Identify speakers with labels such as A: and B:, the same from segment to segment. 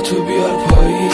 A: تو بیار پایی،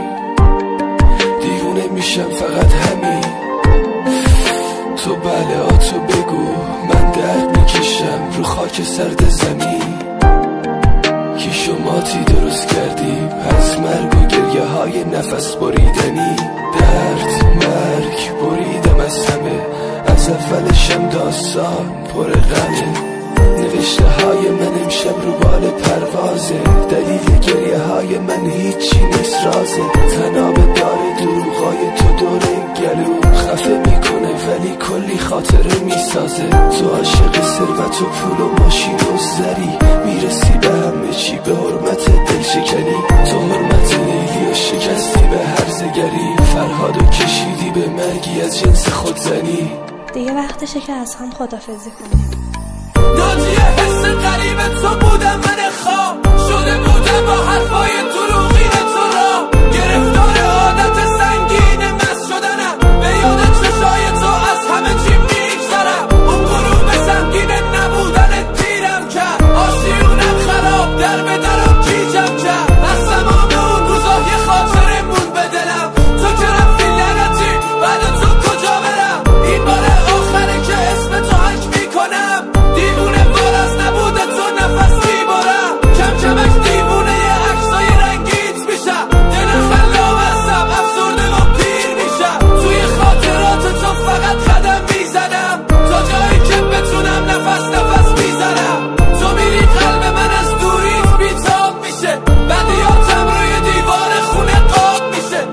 A: دیوونه میشم فقط همین. تو بله تو بگو، من درد میکشم رو خاک سرد زمین. کی شماتی درست کردیم از مرگ و گریه های نفس بریدنی. درد مرگ بریدم از همه، از اولشم داستان پر غمه. نوشته های من امشب رو بال پروازه، دلیل گریه های من هیچی نیست رازه. تناب داره دروغای تو دوره گلو خفه میکنه ولی کلی خاطره میسازه. تو عاشق ثروت و پول و ماشین و زری، میرسی به همه چی به حرمت دل شکنی. تو حرمت لیلی و شکستی به هرزگری، فرهادو کشیدی به مرگی از جنس خودزنی.
B: دیگه وقتشه که از هم خدافزی کنیم.
A: ناجی حس قریب تو بودم، من خواب شده بودم با حرفای دروغین تو را. گرفتار عادت سنگین مست شدنم، به یاد چشای تو از همه چی میگذرم. اون غروب سنگین نبودن دیرم کرد، آشیونم خراب در به در و گیجم کرد. از تمام اون روزا یه خاطره مون به دلم، تو که رفتی لعنتی بعد تو کجا برم. این بار آخره که اسم تو حک میکنم، دیوونه بار از نبود تو نفس میبرم. کم کمک دیوونه یه عکسای رنگیت میشم، دل خلام هستم افسرده و پیر میشم. توی خاطرات تو فقط قدم میزنم، تا جایی که بتونم نفس میزنم. تو میری قلب من از دوریت بیتاب میشه، بدیاتم روی دیوار خونه قاب میشه.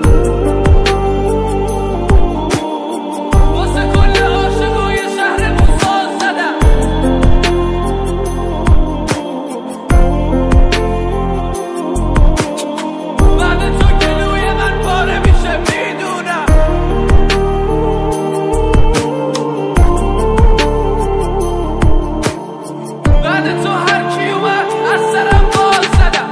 A: واسه کل عاشقای شهرمون ساز زدم. بعد تو گلوی من پاره میشه میدونم. بعد تو هر کی اومد از سرم باز زدم.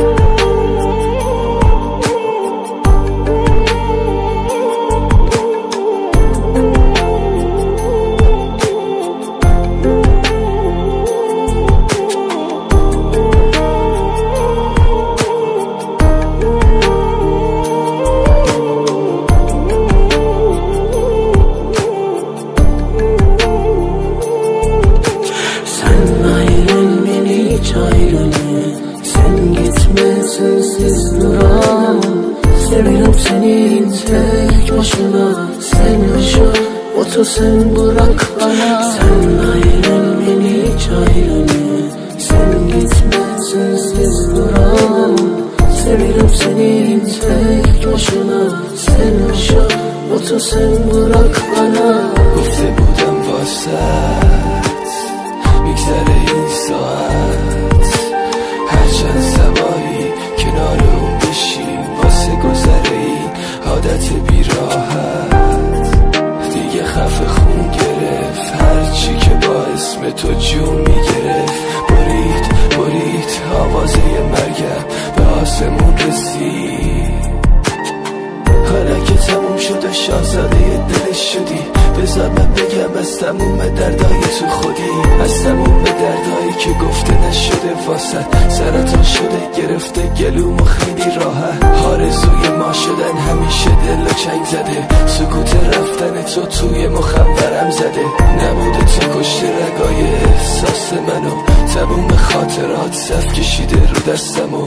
C: Sen ayrın beni hiç ayrılmıyor. Sen gitmesin siz duramam. Seviyorum seni tek başına. Sen yaşa otur sen bırak bana. Sen ayrın beni hiç ayrılmıyor. Sen gitmesin siz duramam. Seviyorum seni tek başına. Sen yaşa otur sen bırak bana.
A: گفته بودم واسط میگذره این ساعت، هرچند سبایی کنار اون بشیم واسه گذره این عادت بیراحت. دیگه خفه خون گرفت هرچی که با اسم تو جون میگرفت. برید آوازه مرگم به آسمون رسید. حالا که تموم شده شاهزاده دلش شدی، بذار من بگم از تموم دردای تو خودی. از تموم دردایی که گفته نشده واسد، سرطان شده گرفته گلوم و خیلی راحت. آرزوی ما شدن همیشه دل و چنگ زده، سکوت رفتن تو توی مخورم زده. نبود تو کشته رگای احساس منو، تموم خاطرات صف کشیده رو دستمو.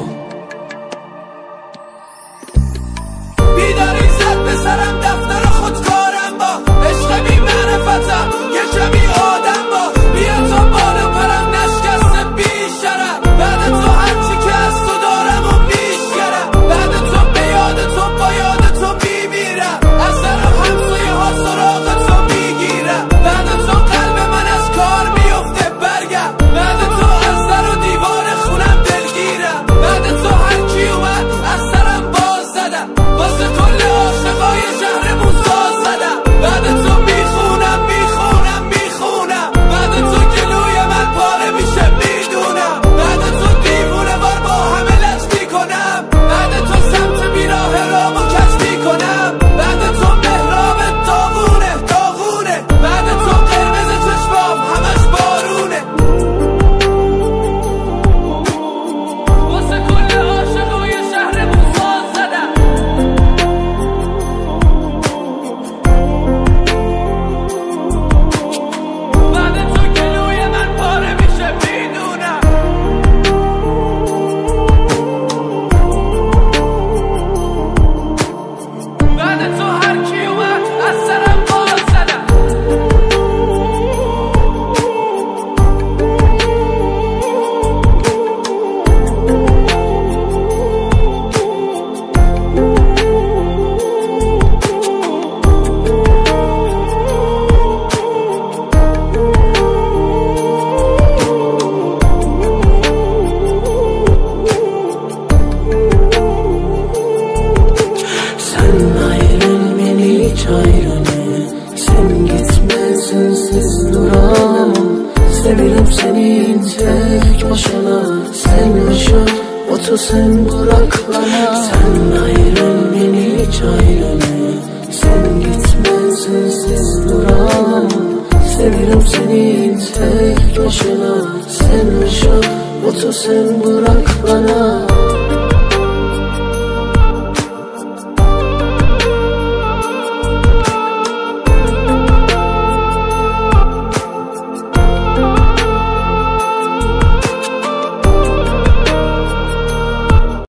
A: بیداری زد به سرم دفتر خودکارم با عشق بی معرفتم یه کمی آدم با. بیا تا بالا پرم نشکسته بی شرم، بعد تو هرچی که از تو دارم و میشگرم. بعد تو به یاد تو با یاد تو میمیرم، از در همسایه ها سراغ تو میگیرم. بعد تو قلب من از کار میفته برگم، بعد تو از در و دیوار خونم دلگیرم. بعد تو هر کی اومد از سرم باز زدم، واسه کل عاشقای شهر
C: Otur sen bırak bana. Sen ayrıl beni hiç ayrılma. Sen gitme sensiz duramam. Seviyorum seni tek başına. Sen yaşa, otur sen bırak bana.